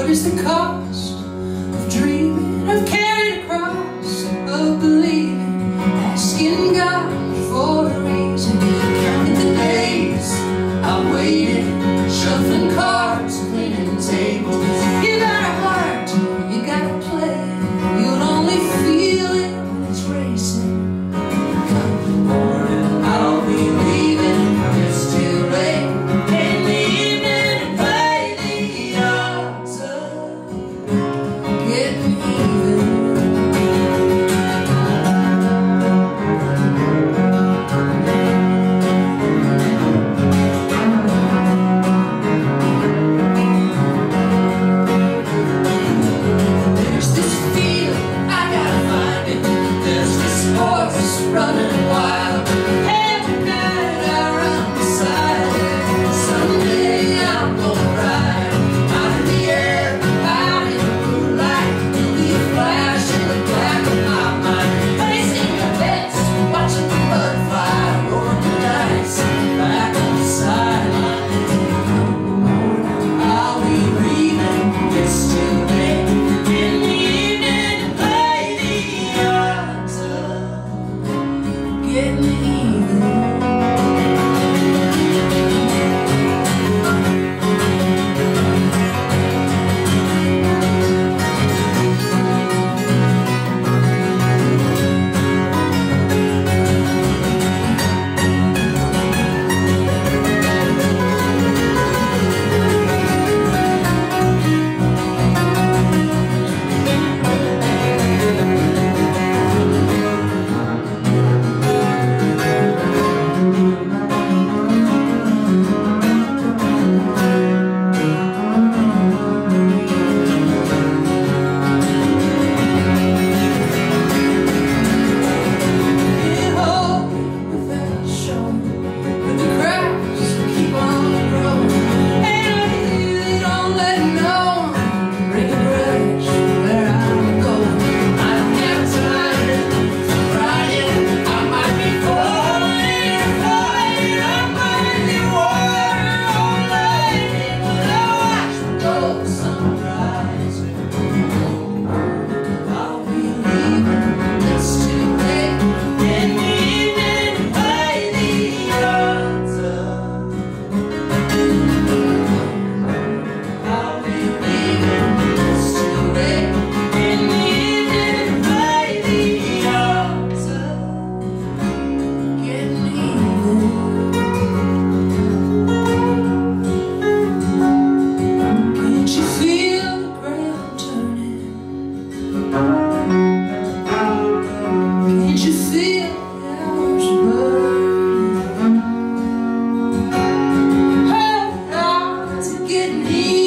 What is the cost of dreaming, of carrying a cross, of believing, asking God for a reason? Counting the days I waited, shuffling cards, cleaning tables. You got a heart, you got a plan. You'll only feel it when it's racing. Come morning, I'll be leaving. It's too late in the evening to play the odds of getting even. Running wild, every night I run beside it. Someday I'm gonna ride out in the air, out in the moonlight. You'll be a flash in the back of my mind, placing your bets, watching the blood fly, rolling the dice back on the sideline. I'll be leaving, it's too late in the evening to play the odds of getting even. Getting